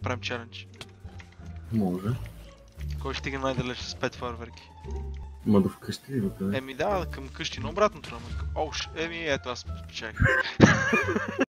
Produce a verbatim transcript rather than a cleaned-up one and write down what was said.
направим челендж. Може. Кой ще стигне най-далеч с пет фойерверки? Ма до вкъщи ли до къде? Еми да, към къщи, на обратното, ама. Оу, ш... еми ето аз спечелих.